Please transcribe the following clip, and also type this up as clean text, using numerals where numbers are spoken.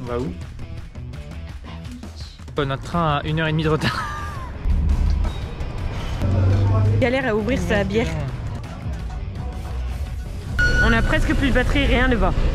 On va où? Notre train a 1h30 de retard. Galère à ouvrir sa bière. On a presque plus de batterie, rien ne va.